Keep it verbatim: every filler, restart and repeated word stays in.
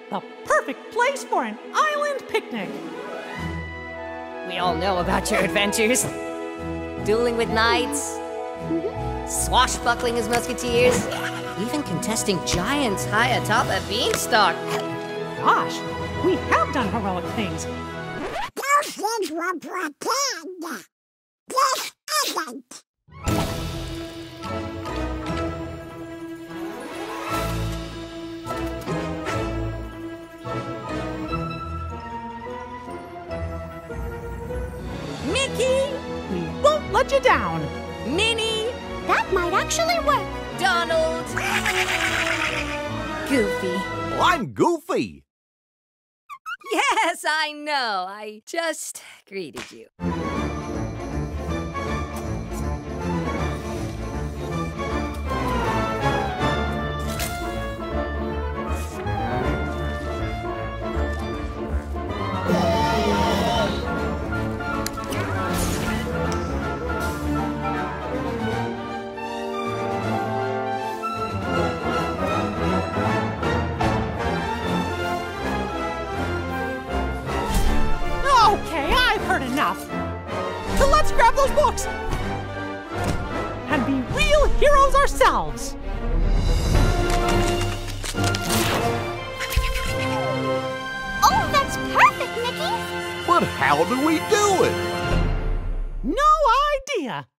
the perfect place for an island picnic. We all know about your adventures. Dueling with knights, mm-hmm. swashbuckling as musketeers, even contesting giants high atop a beanstalk. Gosh, we have done heroic things. Those things were pretend. This isn't. Mickey, we won't let you down. Minnie, That might actually work. Donald, Goofy. Well, I'm Goofy. Yes, I know. I just greeted you. Okay, I've heard enough. So let's grab those books and be real heroes ourselves. Oh, that's perfect, Mickey. But how do we do it? No idea.